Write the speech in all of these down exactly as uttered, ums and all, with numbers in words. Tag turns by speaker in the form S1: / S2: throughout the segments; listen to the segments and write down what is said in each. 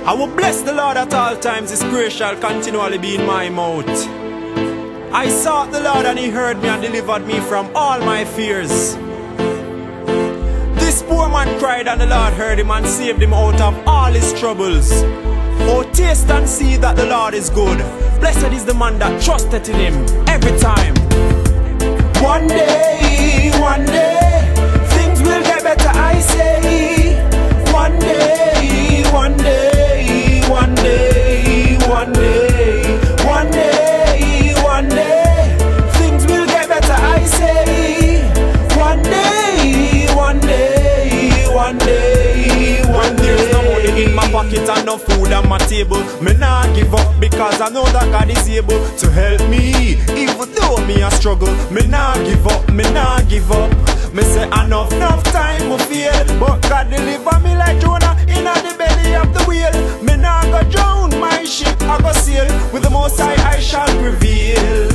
S1: I will bless the Lord at all times, His praise shall continually be in my mouth. I sought the Lord and He heard me and delivered me from all my fears. This poor man cried and the Lord heard him and saved him out of all his troubles. Oh, taste and see that the Lord is good. Blessed is the man that trusted in Him every time. One day, one day, things will get better, I say. One day, one day, one day, one day, one day, one day, things will get better, I say. One day, one day, one day, one day. There's no money in my pocket and no food on my table, me nah give up because I know that God is able to help me. Even though me a struggle, me nah give up, me nah give up. Me say enough, enough time will fail, but God deliver me like Jonah in the belly of the whale. Me nah go drown, my ship I go sail, with the Most High I shall prevail.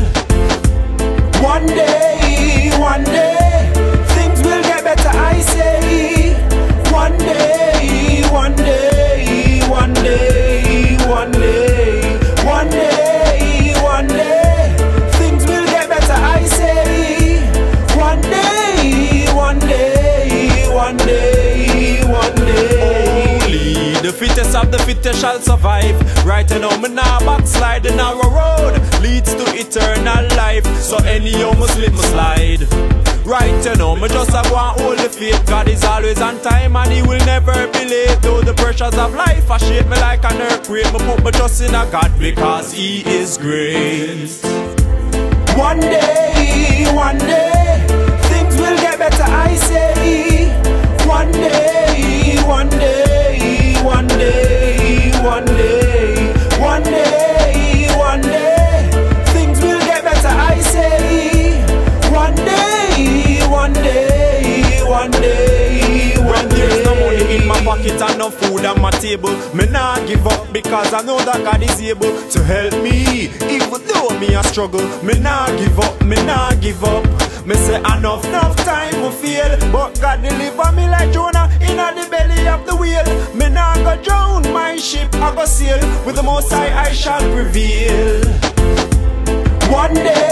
S1: One day, one day, things will get better, I say. One day, one day, one day, one day, one day, one day, things will get better, I say. One day, one day, one day, one day. Only the fittest of the fittest shall survive. Right now me nah backslide. The narrow road leads to eternal life, so anyhow must slip, must slide. Right you know, me just a go and hold the faith. God is always on time and He will never be late. Though the pressures of life a shape me like an earthquake, me put my trust in a God because He is great. One day, one day, things will get better, I say. One day, one day, one day, one day, one day, one day, things will get better, I say. One day, one day, one day, one day. There's no money in my pocket and no food on my table, me nah give up because I know that God is able to help me. Even though me a struggle, me nah give up, me nah give up. Me say enough, enough time will fail, but God deliver me like Jonah in the belly of the whale. Me nah go drown, my ship I go sail, with the Most High I shall prevail. One day,